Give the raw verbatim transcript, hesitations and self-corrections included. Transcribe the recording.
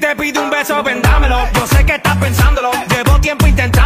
te pide un beso, vendámelo. Yo sé que estás pensándolo, llevo tiempo intentando